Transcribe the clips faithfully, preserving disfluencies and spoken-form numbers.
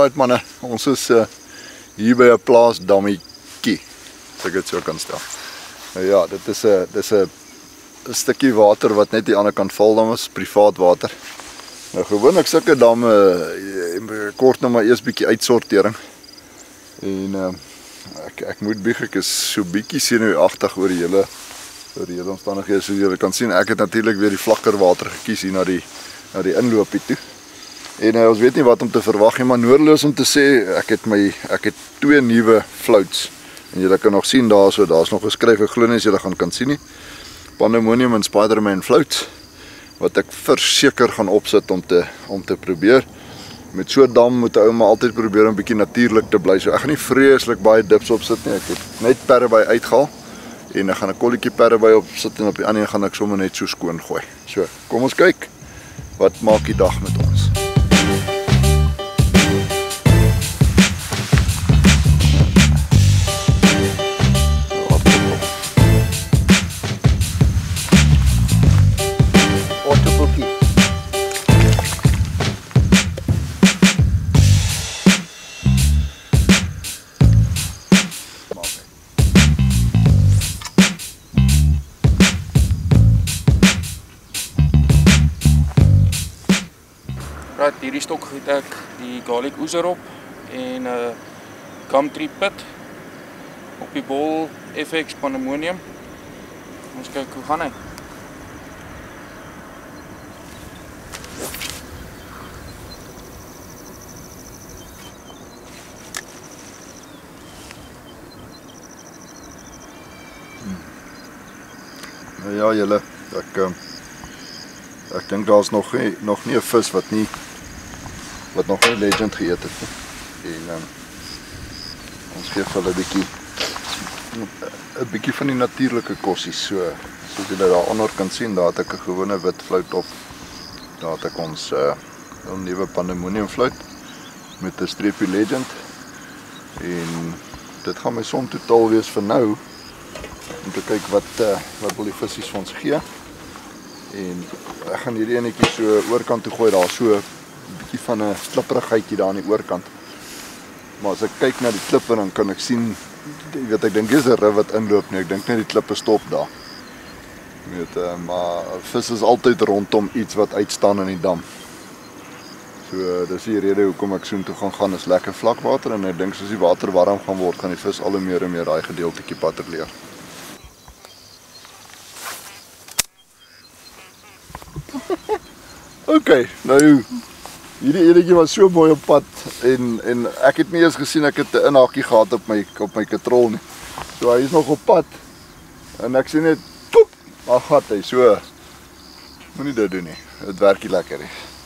Right manne, ons is uh, hier by 'n plaasdammetjie, as ek dit so kan stel. Nou ja, dit is 'n dis 'n 'n stukkie water wat net die ander kant val, dan is privaat water. Nou gewoonlik sulke damme uh, kort nou maar eers bietjie uitsortering. En uh, ek ek moet bieg ek is so bietjie senuagtig oor die hele oor die hele omstandighede. So julle kan sien, ek het natuurlik weer die vlakker water gekies hier na die na die inloopie toe. En uh, ons weet nie wat om te verwag nie, maar noordeloos om te sê, ek het my ek het twee nuwe floats. En julle kan nog sien daar so, daar's nog geskryf, ek glo nie as julle gaan kan sien nie. Pandemonium en Spiderman floats wat ek verseker gaan opsit om te om te probeer. Met so 'n dam moet 'n ou maar altyd probeer om bietjie natuurlik te bly. So ek gaan nie vreeslik baie dips opsit nie. Ek het net perreby uitgehaal en ek gaan 'n kolletjie perreby opsit en op die ander een gaan ek sommer net so skoon gooi. So, kom ons kyk wat maak die dag met ons. Right, hierdie stok het ek die garlic oezer op en 'n uh, gumtree pit op die bol F X Pandemonium. Ons kyk hoe gaan hy. Nou ja, julle, ek um, ek dink daar's nog nie nog nie 'n vis wat nie wat nog nie Legend geëet het nie. En um, ons gee vir hulle 'n bietjie 'n bietjie van die natuurlike kossies. So soos julle daaronder kan sien, daar het ek 'n gewone wit float op. Daar het ek ons uh, 'n nuwe Pandemonium float met 'n streepie Legend. En dit gaan my som totaal wees vir nou om te kyk wat uh, wat wil die visse vir ons gee. En ek gaan hierdie enetjie so oorkant toe gooi, daar so 'n bietjie van 'n slipperigheidjie daar aan die oorkant. Maar as ek kyk na die klippe, dan kan ek sien, jy weet, ek dink dis 'n rif wat inloop nie. Ek dink net die klippe stop daar. Jy weet, uh, maar vis is altyd rondom iets wat uitstaan in die dam. So uh, dis die rede hoekom ek soontoe gaan gaan, is lekker vlakwater en ek dink soos die water warm gaan word, gaan die vis al hoe meer en meer daai gedeeltetjie patrolleer. Oké, nou hierdie enetjie was so mooi op pad en en ek het nie eens gesien ek het 'n inhakkie gehad op my op my katrol nie. So hy is nog op pad en ek sien net poep, maar gat hy so. Moenie dit doen nie. Dit werk nie lekker nie.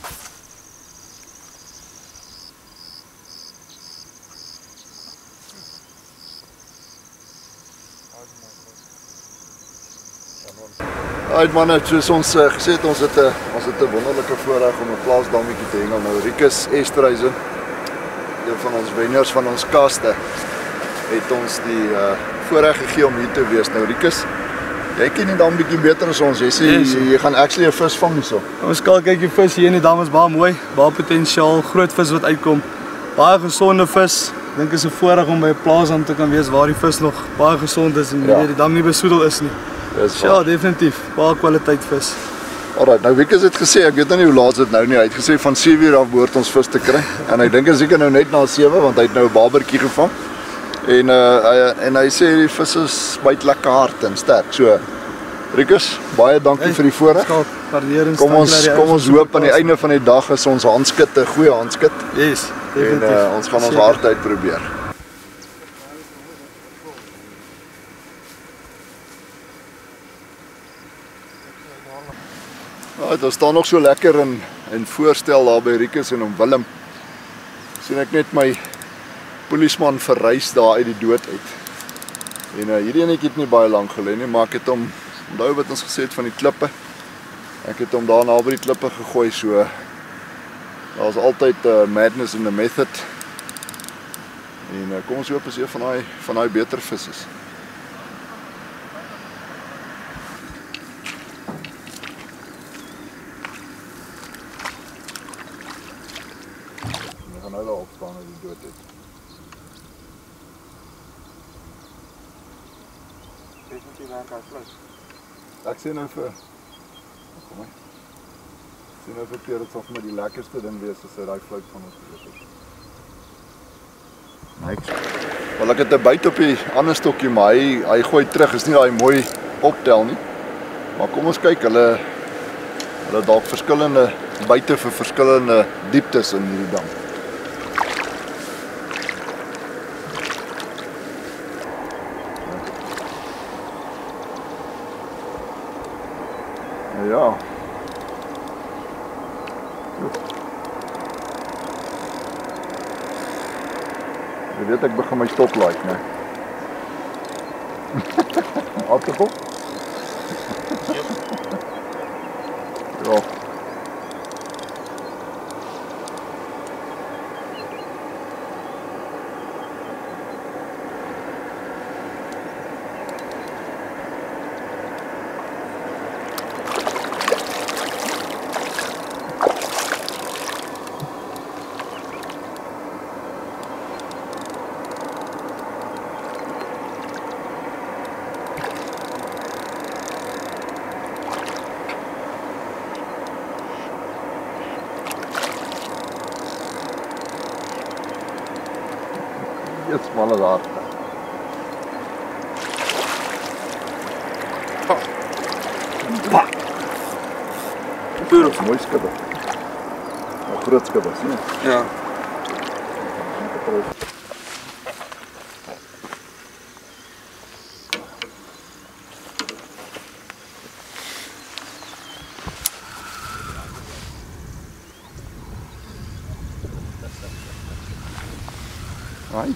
Right manne, soos ons uh, gesê het, ons het 'n ons het 'n wonderlike voorreg om 'n plaasdammetjie te hengel. Nou Rikus Esterhuizen, een van ons wenners van ons kaste, het ons die uh, voorreg gegee om hier te wees. Nou Rikus, jy ken die dam bietjie beter as ons. Jy sê yes, jy, jy gaan actually 'n vis vang hierso. Ons kyk kyk die vis hier in die dam is baie mooi, baie potensiaal, groot vis wat uitkom. Baie gesonde vis. Ek dink dit is 'n voorreg om by 'n plaasdam te kan wees waar die vis nog baie gesond is en ja. die dam nie besoedel is nie. Ja, definitief. Baie kwaliteit vis. Alright, nou Wieke het gesê, ek weet nou nie hoe laat dit nou nie. Hy het gesê van sewe uur af behoort ons vis te kry. En ek dink as ek nou net na sewe, want hy het nou 'n babertjie gevang. En uh hy, en hy sê die vis is byt lekker hard en sterk. So Rikus, baie dankie hey, vir die voorreg. Kom ons kom ons hoop aan die einde van die dag is ons handskit 'n goeie handskit. Yes, definitief. En uh, ons gaan ons hart uit probeer. Ja, daar staan nog so lekker in in voorstel daar by Rikus en om Willem. Sien ek net my polisman verrys daar uit die dood uit. En uh, hierdie enetjie het nie baie lank gelê nie, maar ek het hom onthou wat ons gesê het van die klippe. Ek het hom daar naby die klippe gegooi, so daar's altyd 'n uh, madness in the method. En uh, kom ons hoop as een van daai van daai beter vis is. We gaan nou daar opstaan. Moet jy werk uit vloot. Ek sê nou vir Kom maar. Sien nou vir Pierre, dit sal vir my die lekkerste ding wees as hy daai fluit van ons geweet het. Niks. Wel ek het 'n byt op die ander stokkie, maar hy hy gooi terug. Is nie daai mooi optel nie. Maar kom ons kyk, hulle hulle dalk verskillende byte vir verskillende dieptes in hierdie dam. Ja. Jy weet ek begin my stok like, né? Afgepop? Ja. Dit is smalle daar. Pa. Pa. Puur mooi skibbe. 'n Groot skibbe, sien jy? Ja. Ai.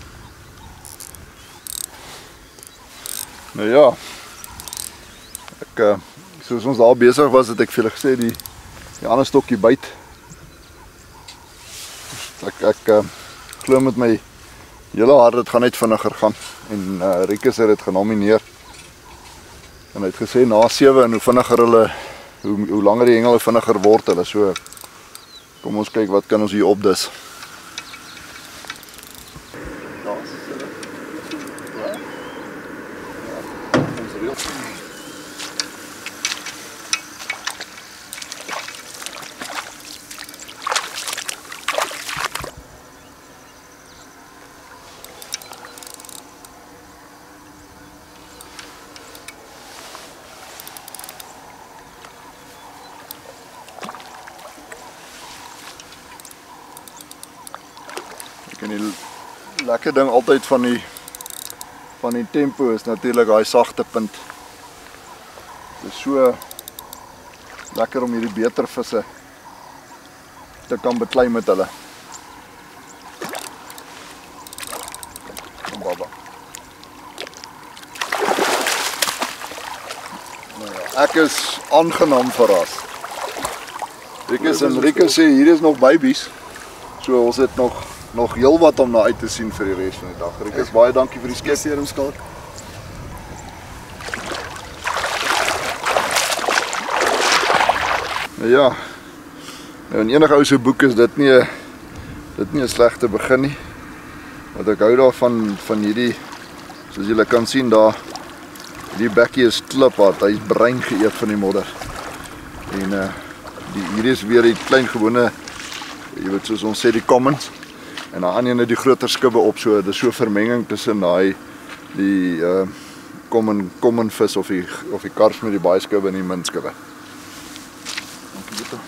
Nou ja. Ek uh, soos ons daar besig was, het ek vir julle gesê die die ander stokkie byt. Ek ek uh, glo met my hele hart dit gaan net vinniger gaan en uh, Rikus het dit genomineer. En hy het gesê na sewe en hoe vinniger hulle hoe hoe langer die hengel hoe vinniger word hulle. So kom ons kyk wat kan ons hier opdis. En die lekker ding altyd van die van die tempo is natuurlik daai sagte punt. Dit is so lekker om hierdie beter visse te kan beklei met hulle. Kom baba. Nou ja, ek is aangenaam verras. Rikus en Rikus sê hier is nog babies. So ons het nog nog heel wat om na uit te sien vir die res van die dag. Rikus, baie dankie vir die skepserumskalk. Nou ja. Nou in enige ou se boek is dit nie dit nie 'n slegte begin nie. Want ek hou daarvan van hierdie soos julle kan sien daar hierdie bekkie is kliphard, hy's brein geëet van die modder. En uh die hier is weer die klein gewone jy weet soos ons sê die commons. En dan aan jy die groter skibbe op, so dis so vermenging tussen daai die uh common common vis of die of die kars met die baie skibbe en die min skibbe. Dankie Jutta.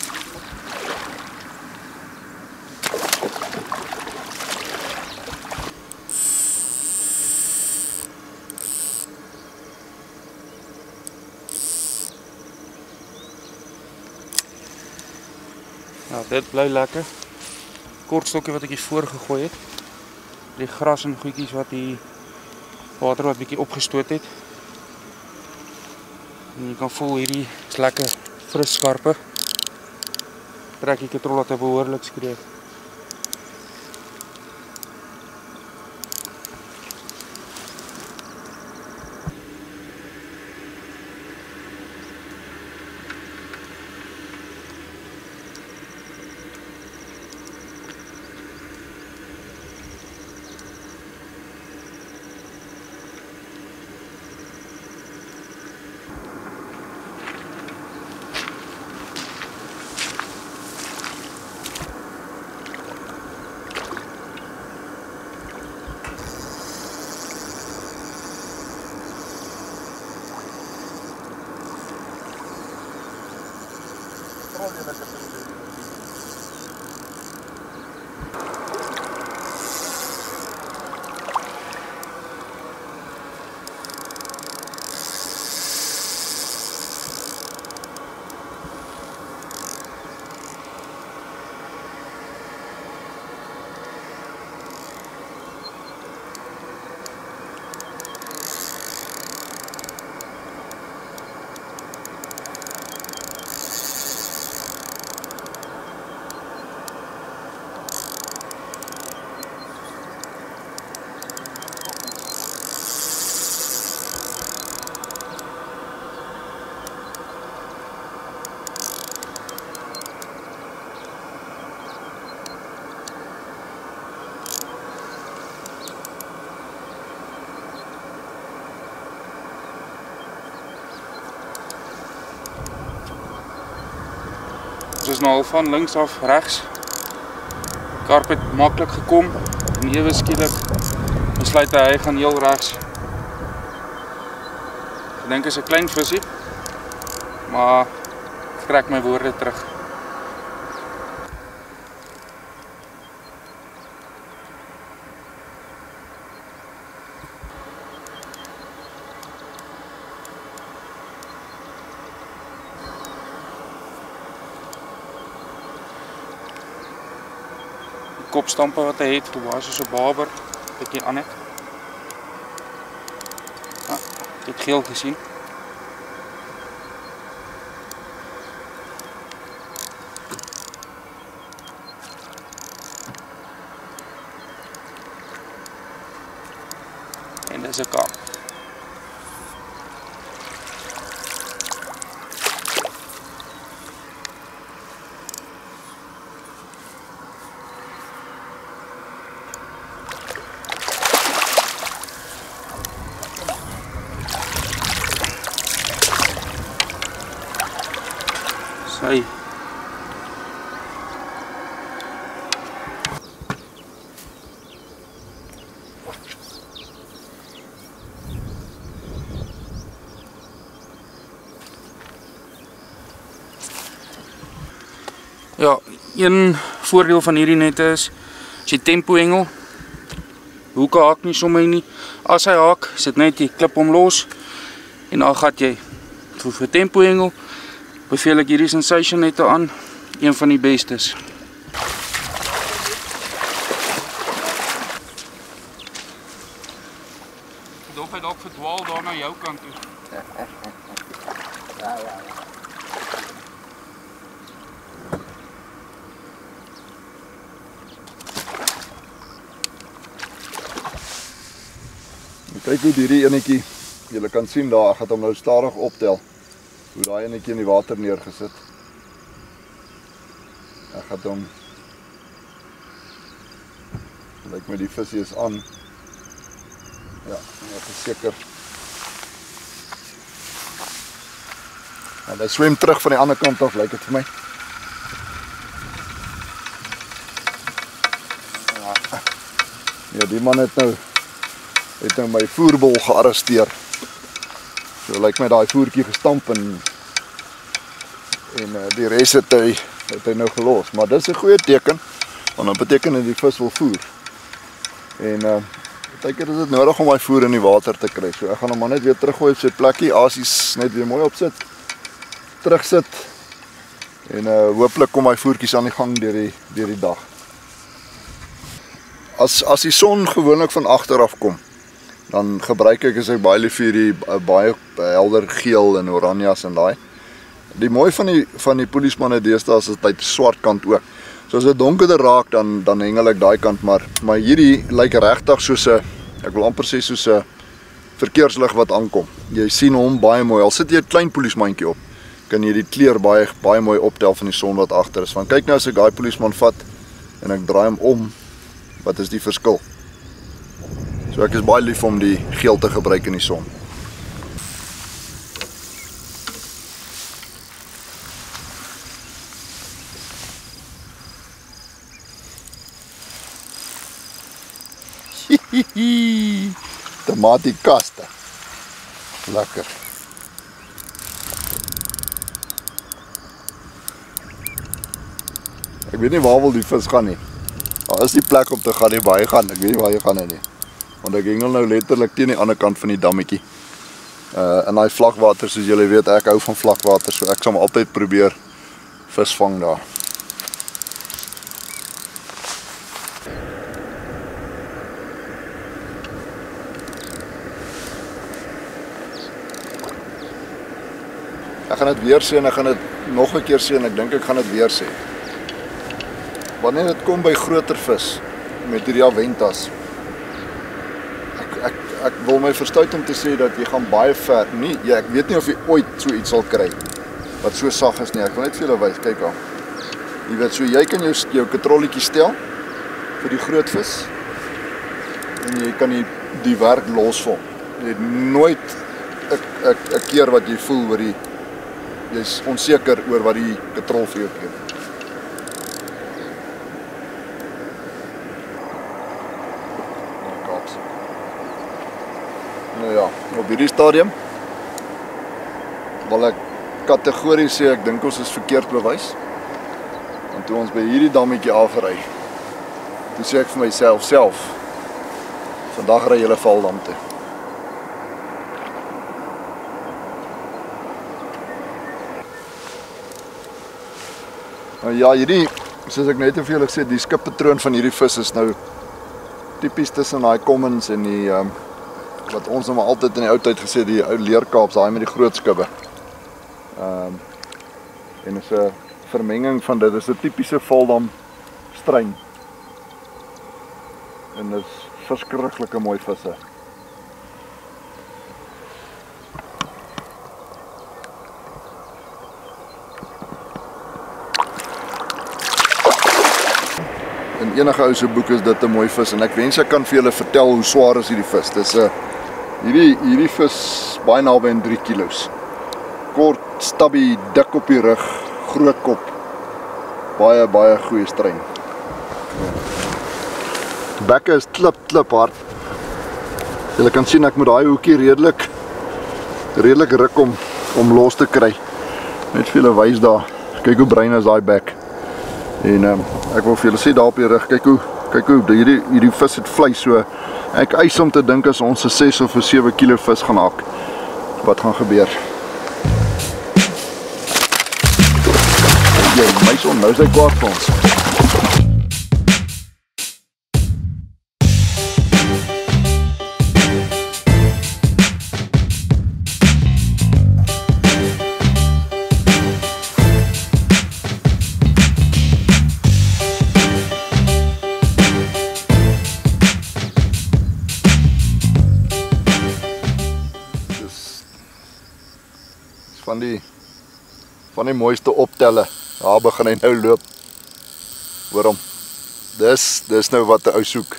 Ja, dit bly lekker. Kort stokkie wat ek hier voor gegooi het. Die gras en goedjies wat die water wat bietjie opgestoot het. En jy kan voel hierdie is lekker fris skarpe. Trek die katrol dat hy behoorlik skreeu. Ons is nou al van links af regs. Karp het maklik gekom en ewe skielik besluit hy hy gaan heel regs. Ek dink is 'n klein visie, maar ek trek my woorde terug. Kopstampe wat hy het, waar soos 'n baber, bietjie aan het. Ah, ek het geel gesien. En dis 'n kap. Sy. Ja, een voordeel van hierdie nette is, as jy tempo hengel, hoeke haak nie sommer nie. As hy haak, sit net die klip om los en dan gat jy. Vir, vir tempo hengel beveel ek hierdie Sensation nette aan, een van die bestes. Dog hy dalk verdwaal daar na jou kant toe. Ja, ja, ja. Kyk hoe hierdie enetjie, julle kan sien daar, ek gaan hom nou stadig optel. Hoe daai enetjie in die water neergesit. Ek gaan hom, lyk my die visie is aan. Ja, ek is seker. En hy swem terug van die ander kant af, lyk dit vir my. Ja, ja die man het nou het nou my voerbol gearresteer. So lyk my daai voertjie gestamp en en uh, die res het hy het hy nou gelos, maar dis 'n goeie teken want dit beteken dat die vis wil voer. En uh partykeer is dit nodig om hy voer in die water te kry. So ek gaan hom maar net weer teruggooi op sy plekkie, asies net weer mooi opsit. Terugsit. En uh hooplik kom hy voertjies aan die gang deur die deur die dag. As as die son gewoonlik van agter af kom, dan gebruik ek as ek baie lief vir die baie helder geel en oranjas en daai. Die mooi van die van die polismanne deesdae is dit swart kant ook. So as dit donkerder raak dan dan hengel ek daai kant, maar maar hierdie lyk regtig soos 'n, ek wil amper sê soos 'n verkeerslig wat aankom. Jy sien hom baie mooi. Al sit jy 'n klein polismandjie op, kan jy die kleur baie baie mooi optel van die son wat agter is. Want kyk nou as ek daai polisman vat en ek draai hom om, wat is die verskil? So ek is baie lief om die geel te gebruik in die son. Tomatiekaste. Lekker. Ek weet nie waar wil die vis gaan nie. Daar is die plek om te gaan nie, waar hy gaan. Ek weet nie waar hy gaan nie. Want ek hengel nou letterlik teen die ander kant van die dammetjie. Uh, in daai vlakwater, soos julle weet, ek hou van vlakwater, so ek sal altyd probeer vis vang daar. Ek gaan dit weer sê en ek gaan dit nog 'n keer sê en ek dink ek gaan dit weer sê. Wanneer dit kom by groter vis met hierdie aventas, ek, ek, ek wil my verstuit om te sê dat jy gaan baie ver, nie, ja, ek weet nie of jy ooit so iets sal kry wat so sag is nie, ek wil net vir julle wys, kyk al. Jy weet, so jy kan jou, jou katrolletjie stel vir die groot vis en jy kan die, die werk losvol. Jy het nooit 'n keer wat jy voel oor die jy is onseker oor wat die katrol vir jou gee. Nou ja, op hierdie stadium wil ek kategories sê ek dink ons is verkeerd bewys. En toe ons by hierdie dammetjie afry, toe sê ek vir myself self, vandag ry julle Valdam toe. Nou ja, hierdie, soos ek net vir julle gesê, die skippatroon van hierdie vis is nou typies tussen daai commons en die um, wat ons nou maar altyd in die ou tyd gesê, die ou leerkaaps, daai met die groot skubbe. Um, en is 'n vermenging van dit, is 'n tipiese Valdam strein. En dit is verskriklike mooi visse. In enige ou se boek is dit 'n mooi vis en ek wens ek kan vir julle vertel hoe swaar is hierdie vis. Dis 'n uh, hierdie hierdie vis baie naby aan drie kilos. Kort, stubby, dik op die rug, groot kop. Baie baie goeie strein. Bekke is klip klip hard. Julle kan sien ek moet daai hoekie redelik redelik ruk om om los te kry. Net vir julle wys daar. Kyk hoe bruin is daai bek. En um, ek wil vir julle sê daar op die rug, kyk hoe kyk hoe hierdie hierdie vis het vleis, so ek eis om te dink as ons 'n ses of 'n sewe kilo vis gaan haak, wat gaan gebeur? Jy meison, nou is hy kwaad vir ons. Van die van die mooiste optelle. Daar begin hy nou loop. Hoor hom. Dis dis nou wat 'n ou soek.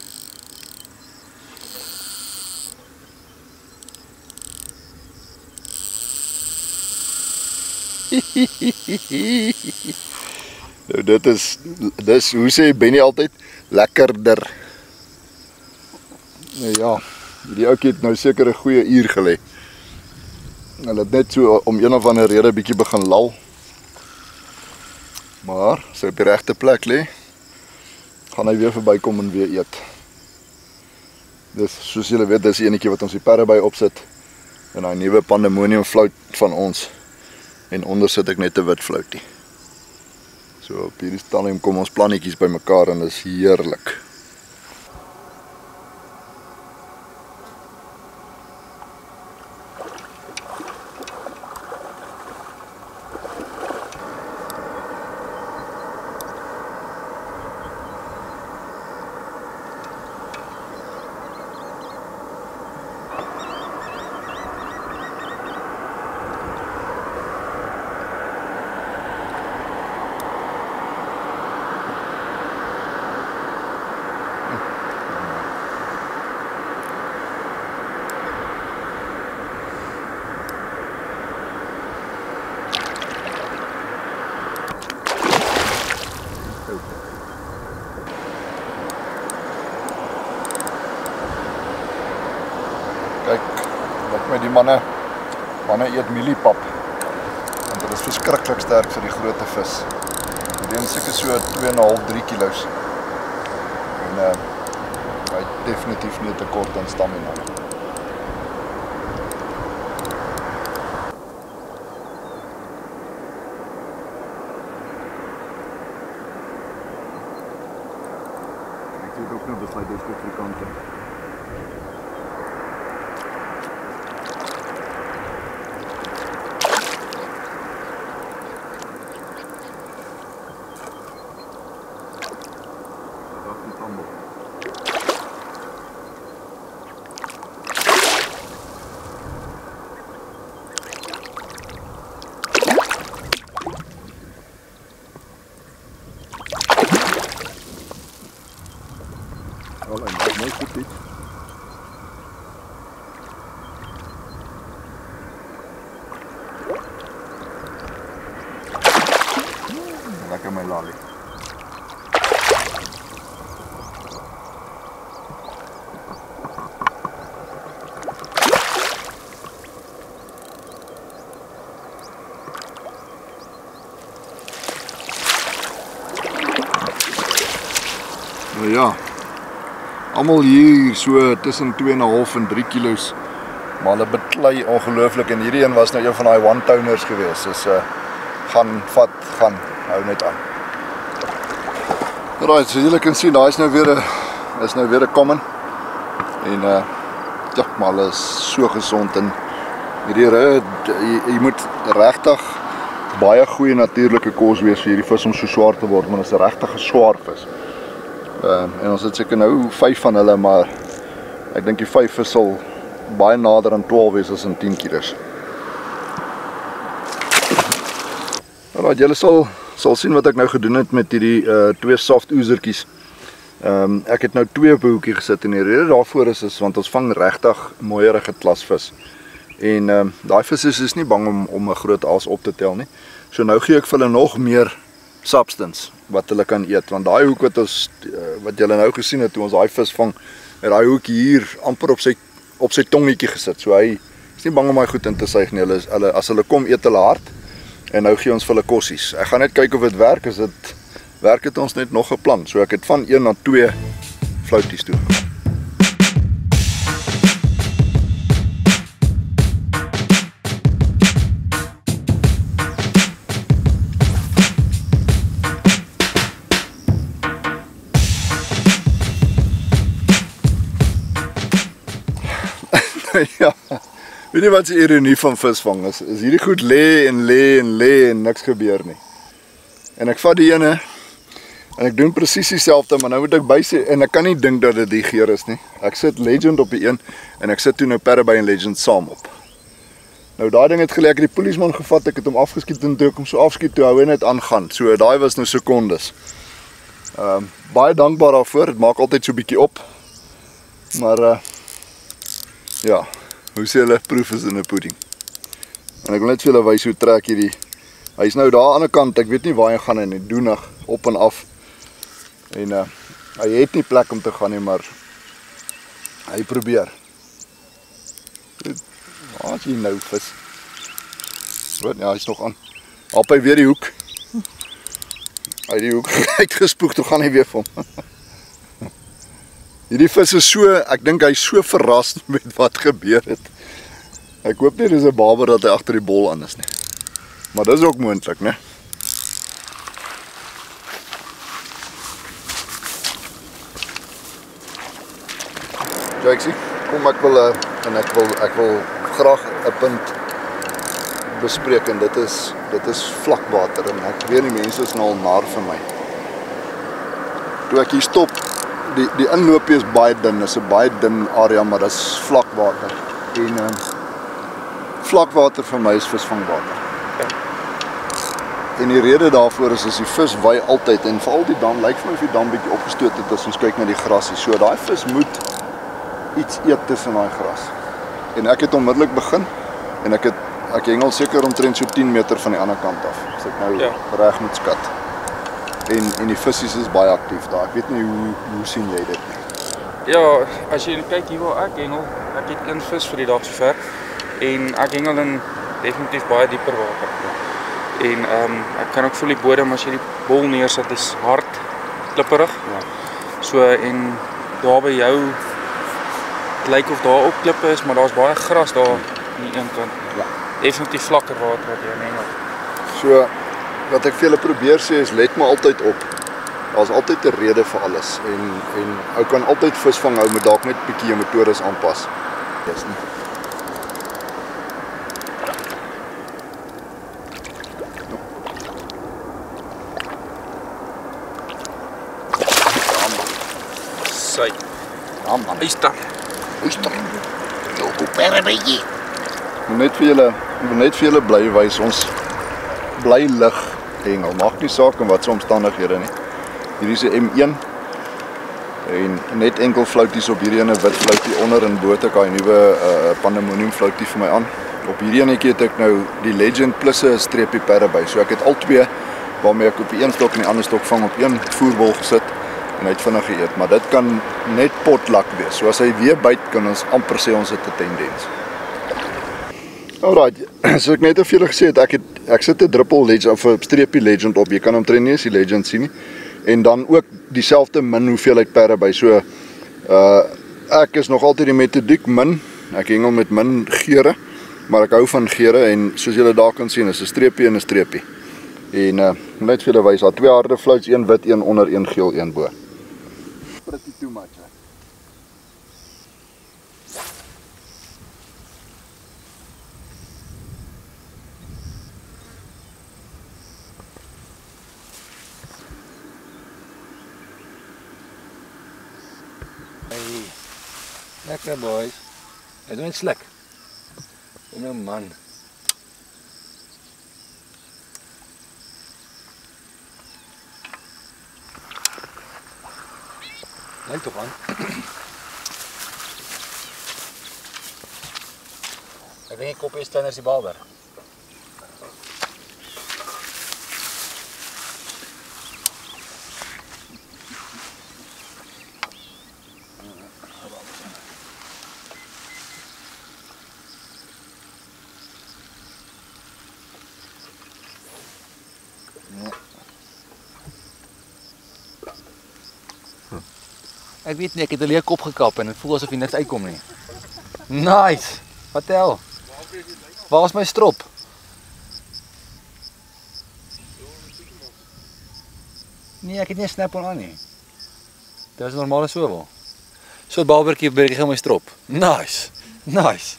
Nou dit is dis hoe sê Benny altyd lekkerder. Nou ja, die ouetjie het nou seker 'n goeie uur gelê. Hulle het net so om een of ander rede bietjie begin lal. Maar as hy op die regte plek lê, gaan hy weer verbykom en weer eet. Dis soos julle weet, dis die enetjie wat ons die perre by opsit in daai nuwe pandemonium flout van ons. En onder sit ek net 'n wit floutie. So op hierdie stadium kom ons plannetjies bymekaar en dis heerlik. Kyk, wat met die manne, manne eet mieliepap, want dit is verskriklik sterk vir die grote vis. weeg seker so twee en 'n half, drie kilos. En uh, hy het definitief nie 'n tekort aan stamina nie. Ek het ook nou besluit dis vir die kant. Wel, en dat mooi goed dit. Lekker my lolly. Nou ja. Almal hier so tussen twee en 'n half en drie kilos. Maar hulle beklei ongelooflik en hierdie een was nou een van daai one-toners geweest. Dus uh, gaan vat, gaan hou net aan. Right, so julle kan sien daai is nou weer 'n is nou weer 'n common. En uh ja, maar hulle is so gesond en hierdie jy, jy moet regtig baie goeie natuurlike kos wees vir hierdie vis om so swaar te word, want dit is 'n regtig swaar vis. Uh, en ons het seker nou vyf van hulle, maar ek dink die vyf is sal baie nader aan twaalf wees as in tien kilos. Alright, julle sal sal sien wat ek nou gedoen het met hierdie uh, twee soft oezertjies. Um, ek het nou twee op 'n hoekie gesit en die rede daarvoor is is want ons vang regtig mooierige klasvis. En um, daai visse is, is nie bang om om 'n groot aas op te tel nie. So nou gee ek vir hulle nog meer substance wat hulle kan eet, want daai hoek wat ons wat julle nou gesien het toe ons daai vis vang, het daai hoek hier amper op sy op sy tongetjie gesit. So hy is nie bang om hy goed in te suig nie. Hulle is hulle as hulle kom eet hulle hard en nou gee ons vir hulle kossies. Ek gaan net kyk of dit werk. As dit werk het ons net nog 'n plan. So ek het van een na twee flouties toe. Ja, weet jy wat die ironie van visvang is? Is hierdie goed lê en lê en lê en niks gebeur nie. En ek vat die ene en ek doen presies dieselfde, maar nou moet ek bysê en ek kan nie dink dat dit die geur is nie. Ek sit Legend op die een en ek sit toe nou Parabay en Legend saam op. Nou daai ding het gelê, ek het die polisieman gevat, ek het hom afgeskiet en toe ek hom so afskiet toe hou hy net aangaan. So daai was nou sekondes. Ehm um, baie dankbaar daarvoor. Dit maak altyd so 'n bietjie op. Maar uh ja, hoe sê hulle, proof is in 'n pudding. En ek wil net vir julle wys hoe trek hierdie. Hy is nou daar aan die ander kant, ek weet nie waar hy gaan en hy doen nog op en af. En uh, hy het nie plek om te gaan nie, maar hy probeer. Waar is hy nou vis? Wat, ja, hy is nog aan. Hap hy weer die hoek. Hy die hoek uitgespoeg, toe gaan hy weer vir hom. Hierdie vis is so, ek dink hy is so verras met wat gebeur het. Ek hoop nie dis 'n baber dat hy agter die bol aan is nie. Maar dis ook moontlik, né? Jaxie, kom ek wil en ek wil ek wil graag 'n punt bespreek en dit is dit is vlakwater en ek weet die mense is nou al naar vir my. Toe ek hier stop, die die inloopie is baie dun, is 'n baie dun area, maar dit is vlakwater. En uh, vlakwater vir my is visvangwater. Ja. En die rede daarvoor is as die vis wy altyd en veral die dam lyk vir my of die dam bietjie opgestoot het as ons kyk na die grasie. So daai vis moet iets eet tussen daai gras. En ek het onmiddellik begin en ek het ek hengel seker omtrent so tien meter van die ander kant af. As ek nou ja. reg moet skat. En en die visse is baie aktief daar. Ek weet nie hoe hoe sien jy dit nie. Ja, as jy kyk hier waar ek hengel, ek het een vis vir die dag sover en ek hengel in definitief baie dieper water. En um, ek kan ook voel die bodem as jy die bol neersit is hard, klipperig. Ja. So en daar by jou het lyk of daar ook klippe is, maar daar's baie gras daar aan die een kant. Ja. Definitief vlakker water wat jy neem. So wat ek vir julle probeer sê is let maar altyd op. Daar's altyd 'n rede vir alles en en ou kan altyd visvang hou, moet dalk net bietjie jou metodes aanpas. Dis nie. Sy. Ja man. Uister. Uister. Nou kom per bietjie. Net vir julle, ek wil net vir julle bly wys ons bly lig hengel. Maak nie saak in watse omstandighede nie. Hierdie is 'n M een en net enkel flouties op hierdie ene wit floutie onder en bo het ek daai nuwe uh, pandemonium floutie vir my aan. Op hierdie enetjie het ek nou die Legend plus 'n streepie perre by. So ek het al twee waarmee ek op die een stok en die ander stok vang op een voerbol gesit en hy het vinnig geëet, maar dit kan net potlak wees. So as hy weer byt kan ons amper sê ons het 'n tendens. Alright, so ek net vir julle gesê het ek het ek sit 'n druppel Legend of 'n streepie Legend op. Jy kan omtrent nie as die Legend sien nie. En dan ook dieselfde min hoeveelheid perre by. So uh ek is nog altyd die metodiek min. Ek hengel met min geure, maar ek hou van geure en soos julle daar kan sien is 'n streepie en 'n streepie. En uh net vir julle wys, daar twee harde flouts, een wit, een onder, een geel, een bo. Pretty too much. Hè? Hey, lekker boys. Hy doen net slik. Kom nou man. Lyk toch aan. Ek denk ek kop is kleiner as die Baalberg. Ek weet nie, ek het 'n leë kop gekap en dit voel asof hier niks uitkom nie. Nice. Vertel. Waar is my strop? Nee, ek het nie 'n snap-on aan nie. Dit is 'n normale swivel. So 'n Baalbergie breek ek my strop. Nice. Nice.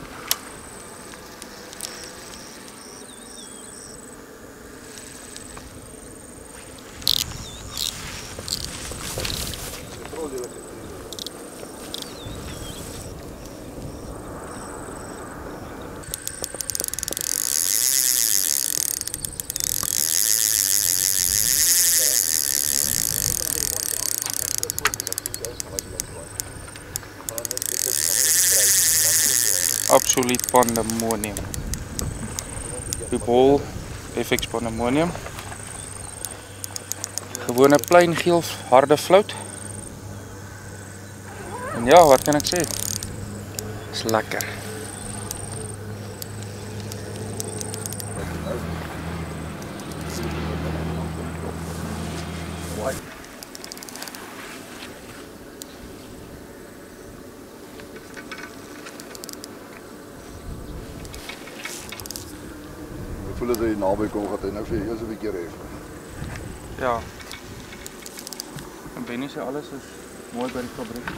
Absoluut pandemonium. Die bol F X pandemonium. Gewone plain geel harde flout. En ja, wat kan ek sê? Is lekker. Ek voel as hy naby kom, gaat hy nou vir eers 'n bietjie reg. Ja. En Benny sê alles is mooi by die fabriek.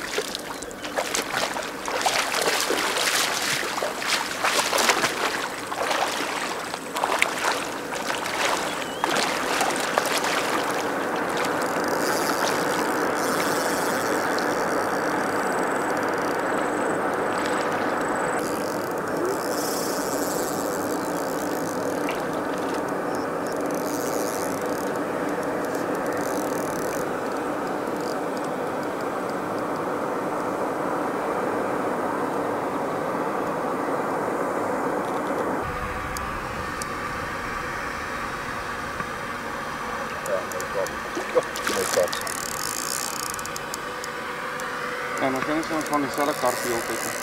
En dan kunnen ze ons van diezelfde karpie opeten.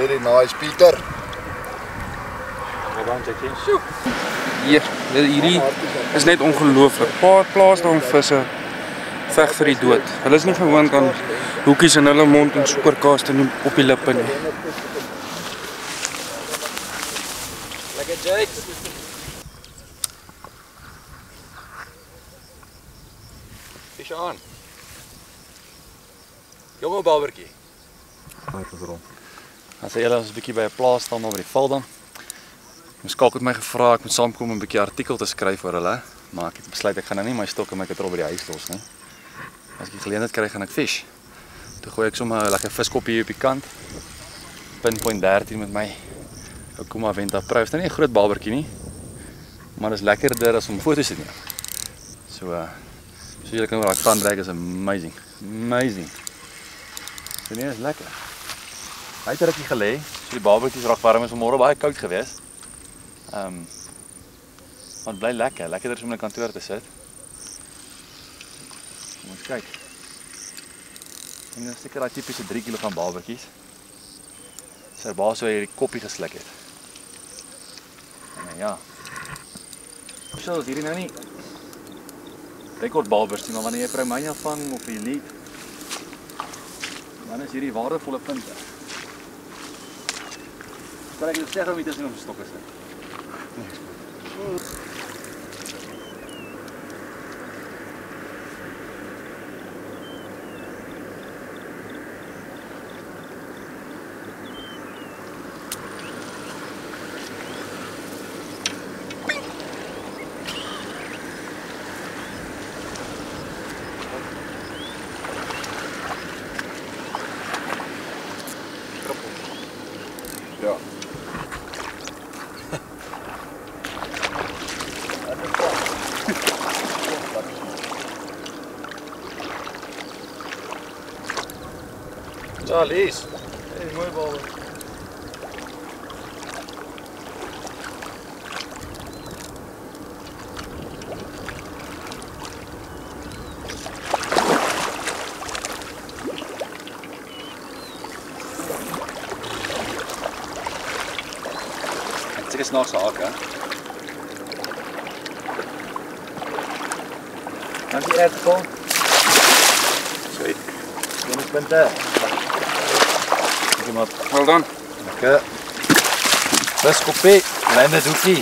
very nice, Pieter. Wat dan, Jackie? Sjoe. Hier, hierdie is net ongelooflik. Paar plaasdromvisse veg vir die dood. Hulle is nie gewoond aan hoekies in hulle mond en superkaste op die lippe nie. Lekker, Jake. Vis aan. Jonge bouwertjie. Dit is rond. As jy ons 'n bietjie by 'n plaas staan maar by die val dan. Ons Skalk het my gevra ek moet saamkom om 'n bietjie artikel te skryf oor hulle, maar ek het besluit ek gaan nou nie my stok en my katrol by die huis los nie. As ek die geleentheid kry, gaan ek vis. Toe gooi ek sommer 'n lekker viskoppie hier op die kant. Pinpoint dertien met my Okuma Venta Pro. Dit is nie 'n groot baabertjie nie, maar dit is lekkerder as om foto's te neem. So uh so julle kan oor daai kan drag is amazing. Amazing. So nee, is lekker. Hy het 'n rukkie gelê, so die baabertjies raak warm is vanmôre baie koud geweest. Ehm um, Want bly lekker, lekkerder om in 'n kantoor te sit. Kom ons kyk. En dan seker daai tipiese drie kilogram baabertjies. Sy baas waar hierdie koppie gesluk het. En ja. So is hierdie nou nie rekord baalbers nie, maar wanneer jy Primania vang of Elite, dan is hierdie waardevolle punte. Kan ek net sê hoe dit is in ons stokke sit. Ja. Ja, lees. Hey, mooi bal. Dit is nog saak, hè. Dan die aircon. Sweet. Dit is punte. Kom op. Wel dan. Lekker. Viskoppie, lende doekie.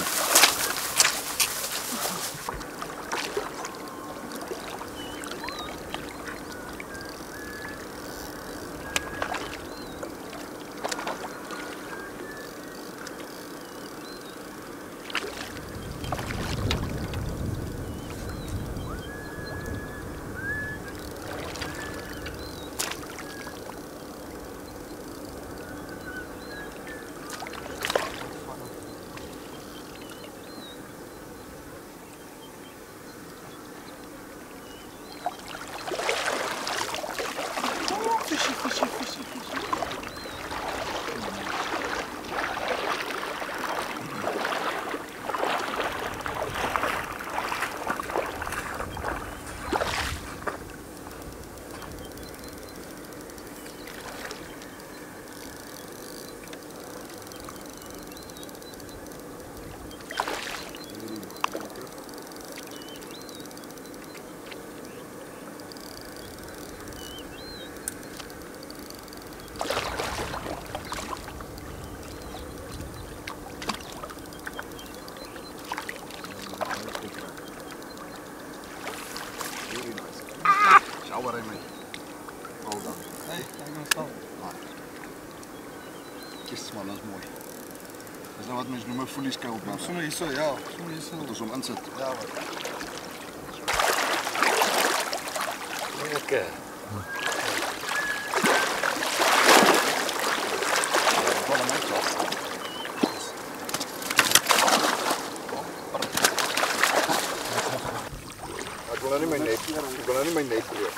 Shower in my. Well done. Hey, kijk nou staan. Kies man, dat is mooi. Dat is nou wat mensen noemen fully scaled man. Sommer hier so, ja. Sommer hier so. Dat is om inzet. Ja, wat. Lekker. Ik wil nou niet mijn nek, ik wil nou niet mijn nek weer.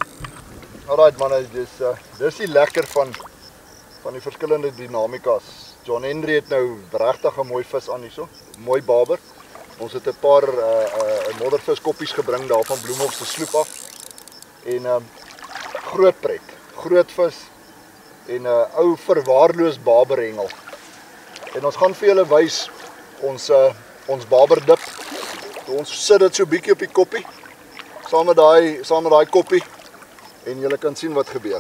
Alright man, dis uh, dis die lekker van van die verskillende dinamika's John Henry het nou regtig 'n mooi vis aan hierso. Mooi baber. Ons het 'n paar uh, uh, modderviskoppies gebring daar van Bloemhof se sloep af. En um, groot pret, groot vis en 'n uh, ou verwaarloos baberhengel. En ons gaan vir julle wys ons uh, ons baberdip. Ons sit dit so bietjie op die koppie saam met daai saam met daai koppie en julle kan sien wat gebeur.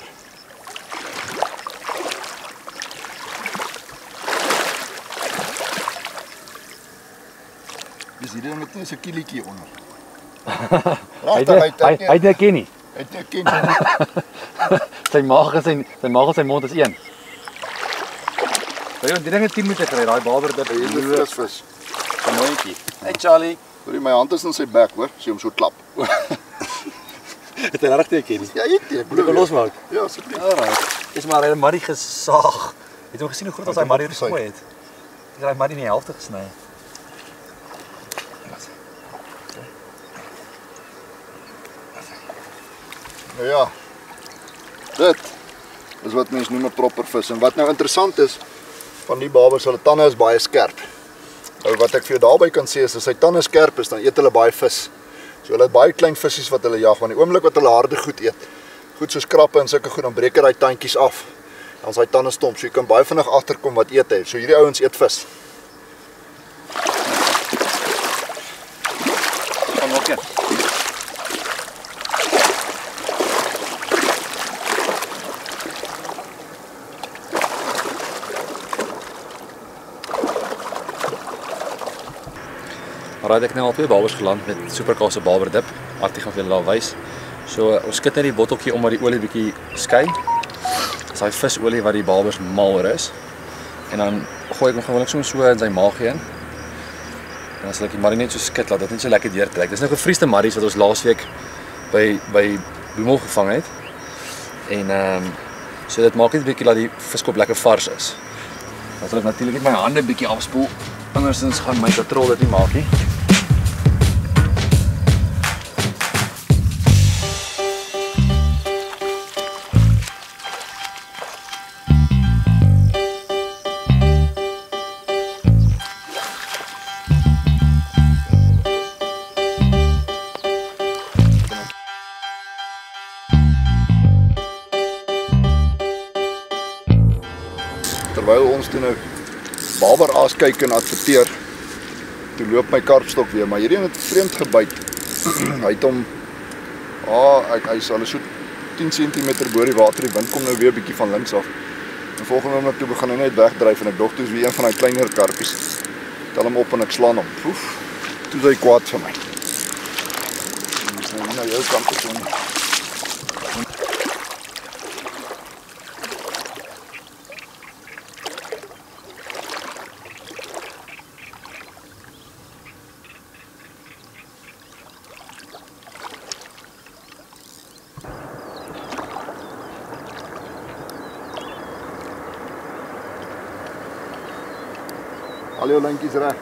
Dis hierdie met net so 'n kielietjie onder. Regtig, hy hy hy ken nie. Hy het ken nie. Sy maag en sy sy maag en sy mond is een. Jy moet die dinge tien minute kry, daai baberdip. Hy is 'n visvis. 'n mooietjie. Hey Charlie, hoor jy my hand is in sy bek, hoor? Sien hom so klap. Het hy regtig ken nie? Ja, jy het. Moet ek hom losmaak? Ja, asseblief. Alright. Dis maar hy het 'n marie gesaag. Het jy gesien hoe groot as hy marie gesnoei het? Hy het daai marie in die helfte gesny. Nou ja, dit is wat mense noem 'n proper vis. En wat nou interessant is, van die babers, hulle tande is baie skerp. Nou wat ek vir jou daarby kan sê is, as sy tande skerp is, dan eet hulle baie vis. So hulle het baie klein visies wat hulle jag, want die oomblik wat hulle harde goed eet, goed soos krappe en sulke goed, dan breek hy daai tandjies af. Dan is hy tande stomp, so jy kan baie vinnig agterkom wat eet hy. So hierdie ouens eet vis. Gaan nog een. Alright, ek het nou al twee babers geland met Supercar se baberdip. Artie gaan vir julle daar wys. So ons skit net die botteltjie om maar die olie bietjie skei. Dis daai visolie wat die babers mal oor is. En dan gooi ek hom gewoonlik so so in sy maag in. En dan sal ek die marie net so skit laat dit net so lekker deurtrek. Dis nou gevriesde maries wat ons laasweek by by Bloemhof gevang het. En ehm um, so dit maak net 'n bietjie dat die viskop lekker vars is. Dan sal ek natuurlik net my hande bietjie afspoel. Andersins gaan my katrol dit nie maak nie. Terwyl ons toe nou baber aas kyk en adverteer, toe loop my karpstok weer, maar hierdie het vreemd gebyt. Hy het hom, ah, hy, hy is al so tien sentimeter bo die water, die wind kom nou weer 'n bietjie van links af. En volgende oomblik toe begin hy net wegdryf en ek dog toe is weer een van daai kleiner karpies. Tel hom op en ek slaan hom. Oef, toe is hy kwaad vir my. Dis nou nie na jou kant te doen. Al jou lyntjies reg.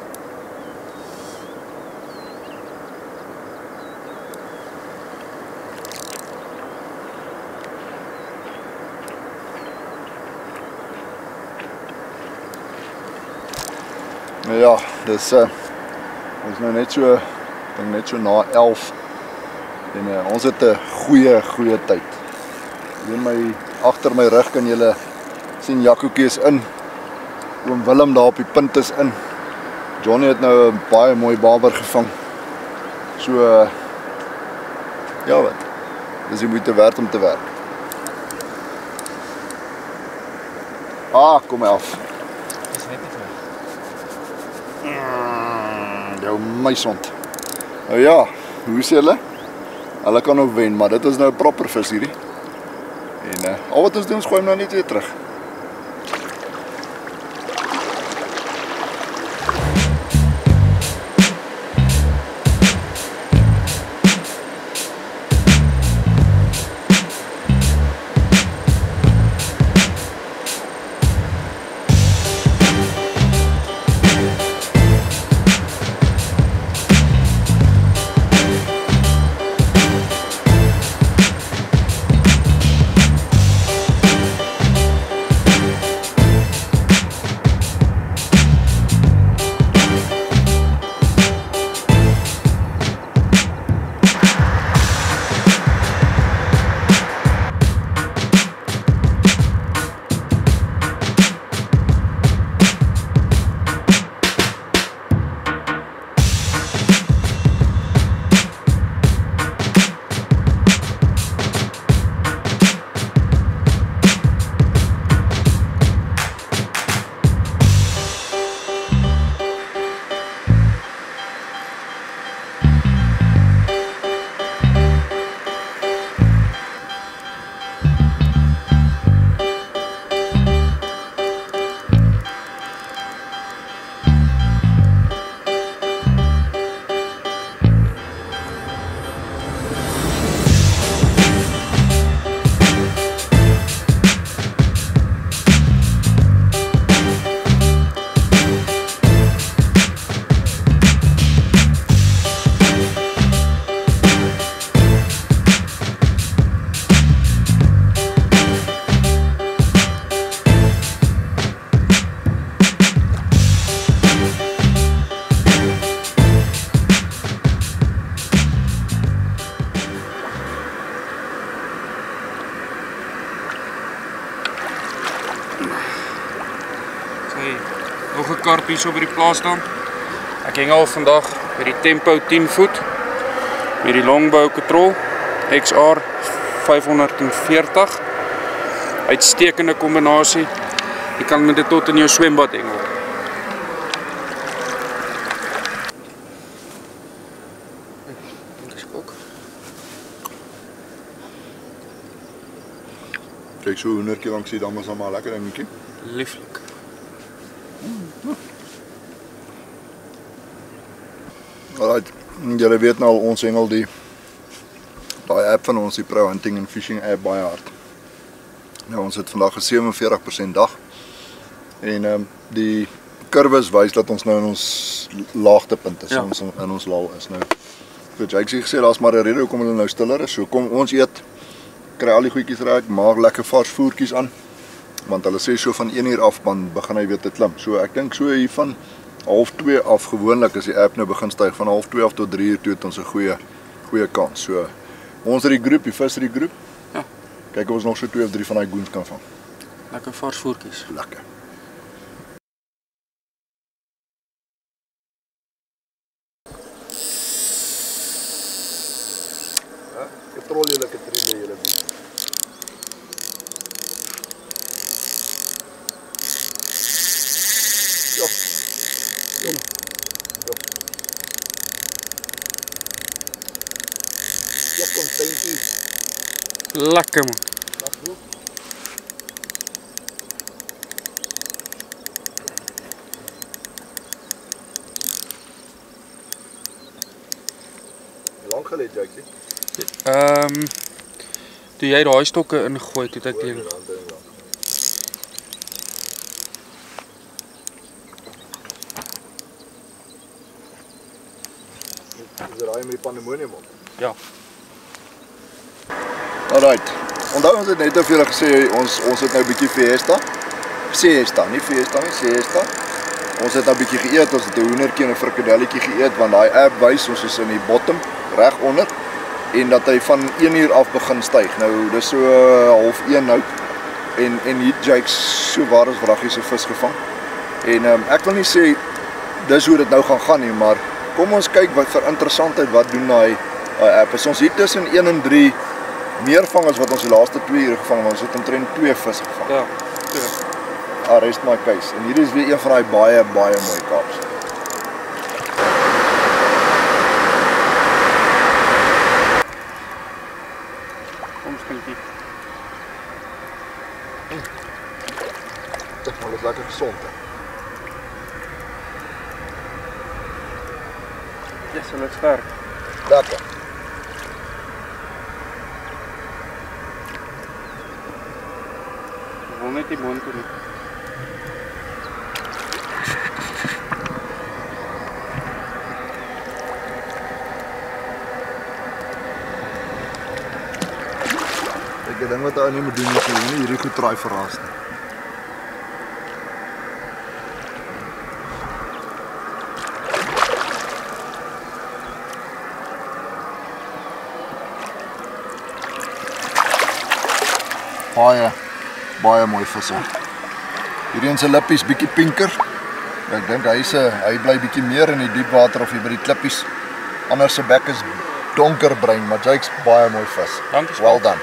Nou ja, dis uh, ons nou net so, dink net so na elf. En uh, ons het 'n goeie goeie tyd. Hier my agter my rug kan julle sien Jakoetjie is in. Oom Willem daar op die punt is in. Johnny het nou 'n baie mooi baber gevang. So uh, ja wat. Dis die moeite werd om te werk. Ah, kom maar af. Dis net nie vir Mm, jou muisond. Nou ja, hoe sê hulle? Hulle kan nou wen, maar dit is nou 'n proper vis hierdie. En uh, al wat ons doen is gooi hom nou net weer terug. hier so by die plaasdam. Ek hengel vandag by die Tempo tien voet met die Longbow Control X R vyfhonderdveertig. Uitstekende kombinasie. Jy kan met dit tot in jou swembad hengel. Kijk, so hoendertjie langs die dam is allemaal lekker dingetjie. Lieflik. Alright, julle weet nou ons hengel die daai app van ons, die Pro Hunting and Fishing app baie hard. Nou ons het vandag 'n sewenveertig persent dag. En ehm um, die kurwes wys dat ons nou in ons laagtepunt is, ja. ons in ons lal is nou. So Jake sê gesê daar's maar 'n rede hoekom hulle nou stiller is. So kom ons eet, kry al die goedjies reg, maak lekker vars voertjies aan. Want hulle sê so van een uur af dan begin hy weer te klim. So ek dink so hier van half twee af gewoonlik as die app nou begin styg van half twee af tot drie uur toe het ons 'n goeie goeie kans. So ons het die groep, die vis het die groep. Ja. Kyk of ons nog so twee of drie van daai goons kan vang. Lekker vars voertjies. Lekker. Ja, kontrol julle katrine julle doen. Ja. Ja. Ja. Ja, kom steentjie. Lekker man. Lekker. Lang gelede, Jakey. Ehm um, toe jy daai stokke ingooi, toe ek die Is dit raai met die pandemonium op? Ja. Alright. Onthou ons het net vir julle gesê ons ons het nou 'n bietjie fiesta. Siesta, nie fiesta nie, siesta. Ons het nou 'n bietjie geëet, ons het 'n hoendertjie en 'n frikadelletjie geëet want daai app wys ons is in die bottom reg onder en dat hy van een uur af begin styg. Nou dis so uh, half een nou. En en hier Jake so waar is wraggies se vis gevang. En um, ek wil nie sê dis hoe dit nou gaan gaan nie, maar kom ons kyk wat vir interessantheid wat doen daai app. As ons hier tussen een en drie meer vang as wat ons die laaste twee uur gevang het. Ons het omtrent twee vis gevang. Ja. Ja. Ah, rest my case. En hier is weer een van daai baie baie mooi kaaps. Kom skinkie. Dit maar is lekker gesond. Hè? Yes, hulle is sterk. Lekker. Ek wil net die mond toe nie. Ek dink wat hy nie moet doen is nie hierdie goed traai verraas nie. Baie, baie mooi visse. Hierdie een se lippies bietjie pinker. Ek dink hy se hy bly bietjie meer in die diep water of hier by die klippies. Anders se bek is donkerbruin, maar Jake's baie mooi vis. Dankie. Well done.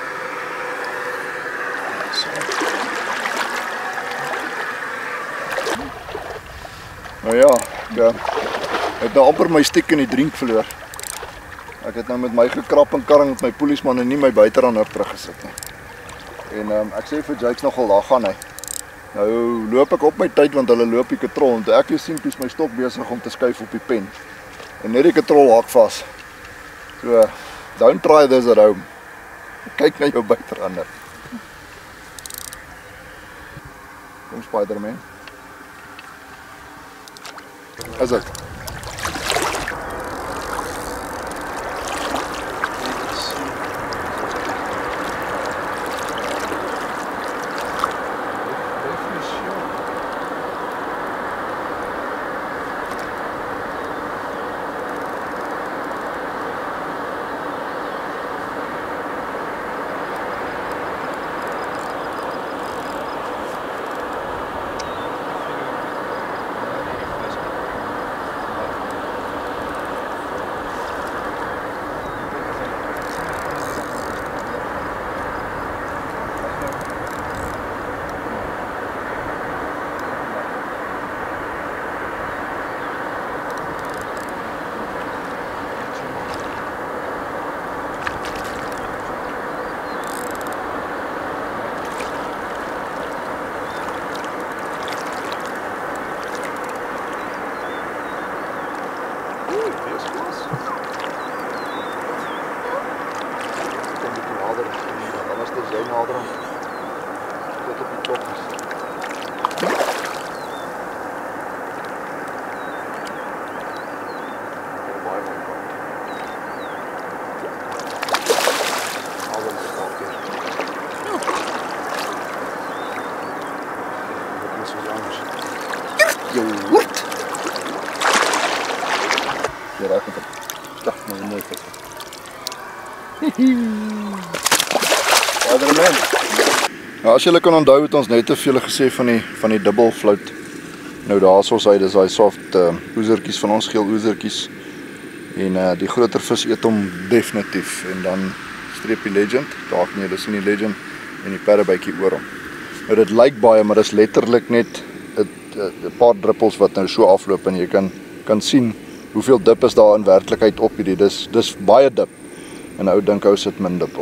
Nou ja, ek het nou amper my stiek in die drink verloor. Ek het nou met my gekrap en karring met my polisman en nie my buiteraan teruggesit nie. En um, ek sê vir Jakes nogal daar gaan hy. Nou loop ek op my tyd want hulle loop die katrol en toe ek sien toe is my stok besig om te skuif op die pen. En net die katrol haak vas. So, don't try this at home. Kyk na jou buiterander. Kom Spider-Man. Is dit? Nou, as julle kan onthou het ons net te veel gesê van die van die dubbelvlout. Nou daar is ons uit, dis daai soft uh, oezertjies van ons, geel oezertjies. En uh, die groter vis eet hom definitief. En dan streep die legend, dalk nie, dis nie die legend en die perdebytjie oor hom. Nou dit lyk baie, maar dis letterlik net 'n paar druppels wat nou so afloop en jy kan kan sien hoeveel dip is daar in werklikheid op hierdie. Dis dis baie dip. En ou dink ou sit min dip op.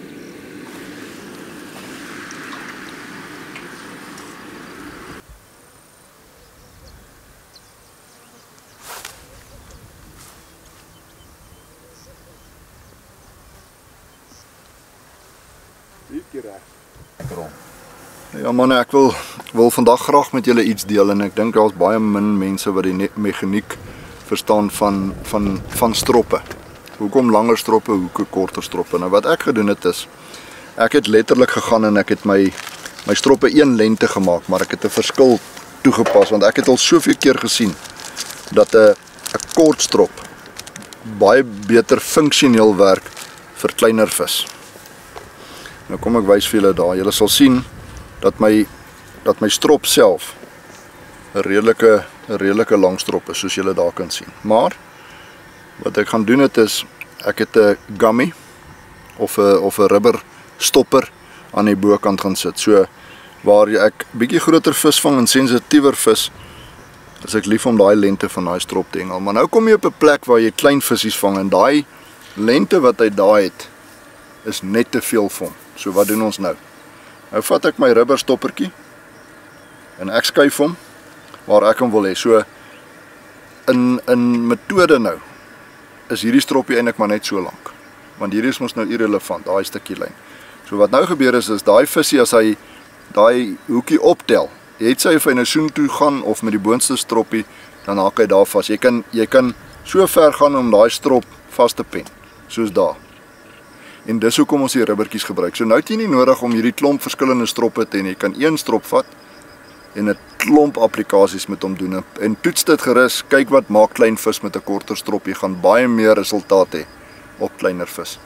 Ja man, ek wil, wil vandag graag met julle iets deel en ek dink daar is baie min mense wat die mechaniek verstaan van, van, van stroppe. Hoekom langer stroppe, hoekom korter stroppe. Nou wat ek gedoen het is, ek het letterlik gegaan en ek het my, my stroppe een lengte gemaakt, maar ek het 'n verskil toegepas, want ek het al soveel keer gesien, dat 'n kort strop baie beter funksioneel werk vir kleiner vis. Nou kom ek wys vir julle daar, julle sal sien, dat my, dat my strop self 'n redelike, 'n redelike lang strop is, soos julle daar kan sien. Maar, wat ek gaan doen het is, ek het 'n gummy, of 'n of 'n rubber stopper aan die bokant gaan sit. So, waar ek bietjie groter vis vang en sensitiewer vis, is ek lief om daai lengte van daai strop te hengel. Maar nou kom jy op 'n plek waar jy klein visies vang, en daai lengte wat hy daar het, is net te veel vir hom. So wat doen ons nou? Nou vat ek my rubber stoppertjie en ek skuif hom waar ek hom wil hê. So in in metode nou is hierdie stroppie eintlik maar net so lank. Want hierdie is mos nou irrelevant, daai stukkie lyn. So wat nou gebeur is is daai visie as hy daai hoekie optel, het sy of hy nou soen toe gaan of met die boonste stroppie, dan haak hy daar vas. Jy kan jy kan so ver gaan om daai strop vas te pen, soos daar. En dis hoekom ons die rubbertjies gebruik. So nou het jy nie nodig om hierdie klomp verskillende stroppe te hê nie. Jy kan een strop vat en 'n klomp applikasies met hom doen. En toets dit gerus, kyk wat maak klein vis met 'n korter strop. Jy gaan baie meer resultaat hê op kleiner vis.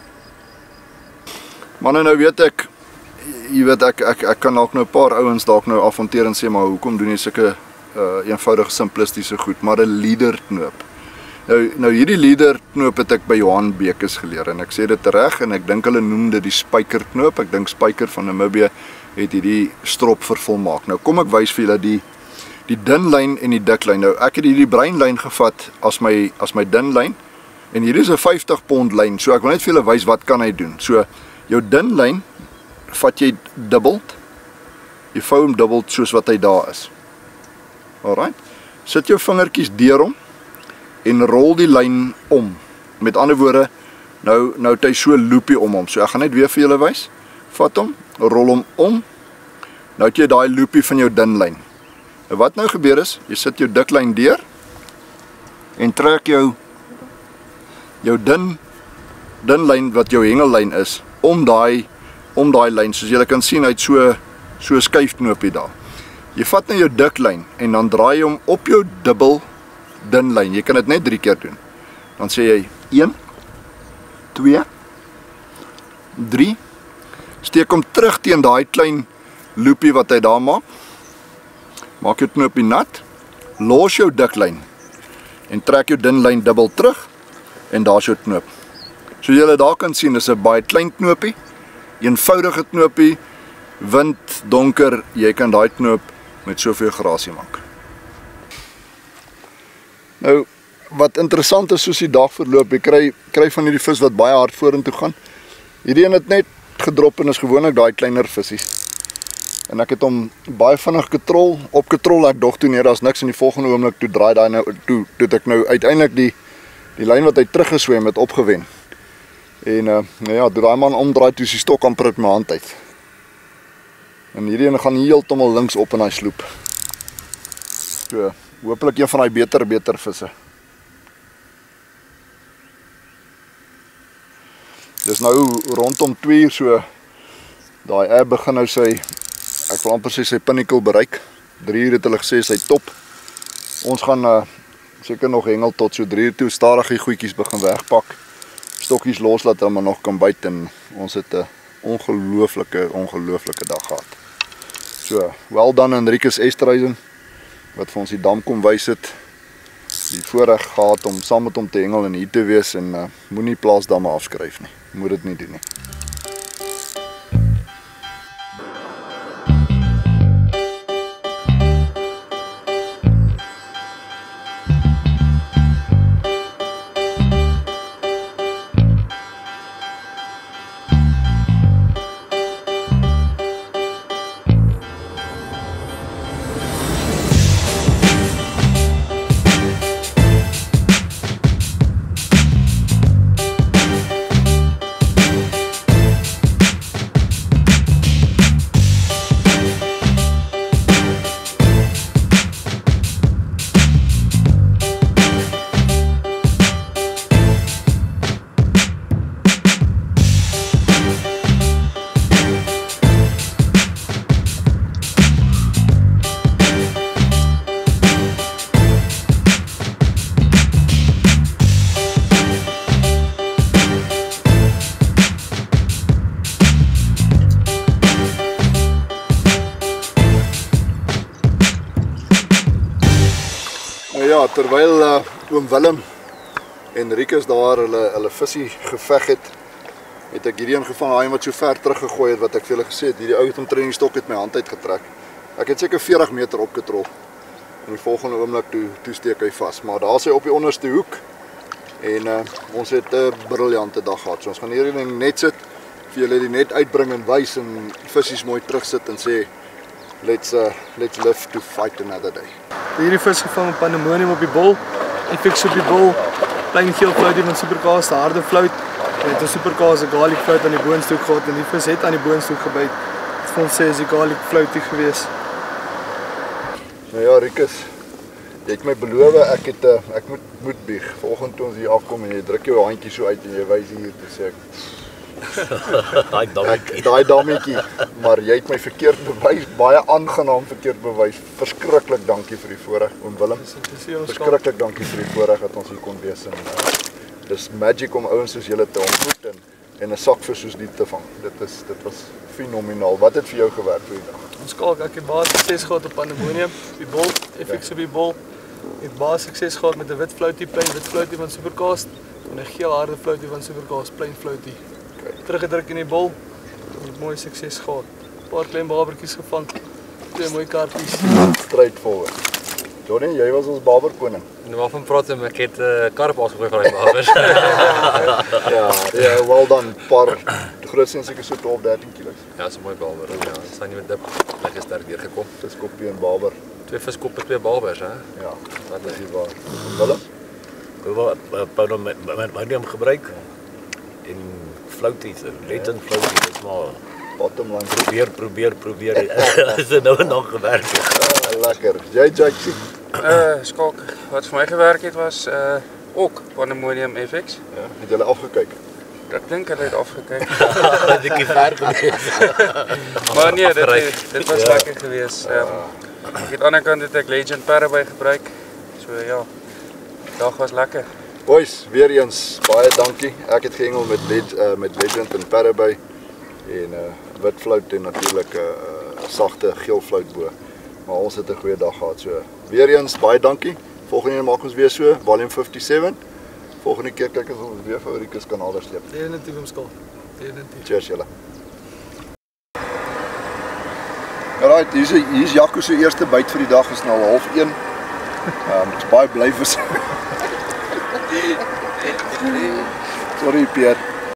Maar nou weet ek, jy weet ek ek ek kan dalk nou 'n paar ouens dalk nou afhanteer en sê maar hoekom doen jy sulke uh, eenvoudige simplistiese goed, maar 'n leader knoop. Nou, nou hierdie leader knoop het ek by Johan Bekes geleer en ek sê dit reg en ek dink hulle noem dit die spyker knoop. Ek dink Spyker van Namibië het hierdie strop vervolmaak. Nou kom ek wys vir julle die die dun lyn en die dik lyn. Nou ek het hierdie bruin lyn gevat as my as my dun lyn en hierdie is 'n vyftig pond lyn. So ek wil net vir julle wys wat kan hy doen. So jou dun lyn vat jy dubbeld. Jy vou hom dubbeld soos wat hy daar is. Alright. Sit jou vingertjies deur hom en rol die lyn om. Met ander woorde, nou nou het hy so 'n loopie om hom. So ek gaan net weer vir julle wys. Vat hom, rol hom om. Nou het jy daai loopie van jou dun lyn. En wat nou gebeur is, jy sit jou dik lyn deur en trek jou jou dun dun lyn wat jou hengellyn is om daai om daai lyn. Soos julle kan sien, hy het so so 'n skuifknopie daar. Jy vat nou jou dik lyn en dan draai jy hom op jou dubbel dun lyn. Jy kan dit net drie keer doen. Dan sê jy een, twee, drie. Steek hom terug teen daai klein loopie wat hy daar maak. Maak jou knoopie nat. Los jou dik lyn en trek jou dun lyn dubbel terug en daar's jou knoop. So julle daar kan sien, is 'n baie klein knoopie, eenvoudige knoopie, wind, donker, jy kan daai knoop met soveel grasie maak. Nou, wat interessant is soos die dag verloop, jy kry, kry van hierdie vis wat baie hard vorentoe gaan. Hierdie een het net gedrop en is gewoonlik daai kleiner visies. En ek het hom baie vinnig getrol, opgetrol, ek dog toe nee, daar's niks in die volgende oomblik toe draai daai nou toe, toe het ek nou uiteindelik die die lyn wat hy teruggeswem het opgewen. En uh, nou ja, toe daai man omdraai toe is die stok amper uit my hand uit. En hierdie een gaan heeltemal links op in daai sloep. So, hopelik een van daai beter beter visse. Dis nou rondom twee uur so, daai app begin nou sy, ek wil amper sê sy pinnacle bereik. drie uur het hulle gesê sy top. Ons gaan uh, seker nog hengel tot so drie uur toe, stadig die goedjies begin wegpak. Stokkies los laat hulle maar nog kan byt en ons het 'n ongelooflike, ongelooflike dag gehad. So, well done Enriques Esterhuizen, wat vir ons die dam kom wys het. Die voorreg gehad om saam met hom te hengel en hier te wees en uh, moenie plaasdamme afskryf nie. Moet dit nie doen nie. Ja, terwyl uh, oom Willem en Enriques daar hulle, hulle visie geveg het, het ek hierdie een gevang, hy wat so ver teruggegooi het, wat ek vir julle gesê het, hierdie ou het omtrent die stok het my hand uitgetrek. Ek het seker veertig meter opgetrol. En die volgende oomblik toe, toe steek hy vas. Maar daar is hy op die onderste hoek. En uh, ons het 'n uh, briljante dag gehad. So ons gaan hier in die net sit, vir julle die net uitbring en wys en visies mooi terugsit en sê, let's, uh, let's live to fight another day. Hierdie vis gevang op Pandemonium op die bol. Effects op die bol. Klein geel fluitie van Supercast, 'n harde fluit. Met 'n Supercast 'n garlic fluit aan die boonstuk gehad en die vis het aan die boonstuk gebyt. Dit vir ons sê is die garlic fluitie gewees. Nou ja, Rikus, jy het my beloof ek het uh, ek moet moet bieg. Vanoggend toe ons hier afkom en jy druk jou handjie so uit en jy wys hier toe sê ek daai dammetjie. Daai dammetjie, maar jy het my verkeerd bewys, baie aangenaam verkeerd bewys. Verskriklik dankie vir die voorreg, oom Willem. Verskriklik dankie vir die voorreg dat ons hier kon wees en uh, dis magic om ouens soos julle te ontmoet en en 'n sakvis soos die te vang. Dit is dit was fenomenaal. Wat het vir jou gewerk vir die dag? Ons kalk, ek het baie sukses gehad op Pandemonium, die bol, effects op die bol. Ek het baie sukses gehad met 'n wit fluitie, plain wit fluitie van Supercast en 'n geel harde fluitie van Supercast, plain fluitie. Teruggedruk in die bol. Ek het mooi sukses gehad. 'n Paar klein babertjies gevang. Twee mooi karpies. Straight Johnny, jy was ons baberkoning. Nou waarvan praat jy? Ek het 'n uh, karp afgegooi van die babers. ja, ja, well done. Paar die grootste een seker so twaalf, dertien kilos. Ja, so mooi baber. Ja, staan nie met dip. Lekker sterk deur gekom. Viskoppie en baber. Twee viskoppe, twee babers, hè? Ja, wat is die waar? Willem? Hoe wat Paulo met met medium gebruik en flouties, latent flouties, dis maar bottom line. Probeer, probeer, probeer. Is dit nou nog gewerk? Ja, lekker. Jy Jackie? Uh, skalk, wat vir my gewerk het was uh, ook Pandemonium F X. Ja, het julle afgekyk? Ek dink hulle het afgekyk. Dit is ver gewees. Maar nee, dit, dit was ja. lekker geweest. Um, ek het aan die ander kant het ek Legend Paraby gebruik. So ja, die dag was lekker. Boys, weer eens baie dankie. Ek het gehengel met Leg, uh, met Legend en Paraby en uh, wit flout en natuurlik 'n uh, uh, sagte geel flout bo. Maar ons het 'n goeie dag gehad. So weer eens baie dankie. Volgende keer maak ons weer so volume vyfty-seven. Volgende keer kyk ons weer vir Rikus kanaal sleep. Definitief om skaal. Definitief. Cheers julle. Alright, hier is hier is Jaco se eerste byt vir die dag, is nou half een. Ehm um, ek's baie bly vir. Sorry Pierre.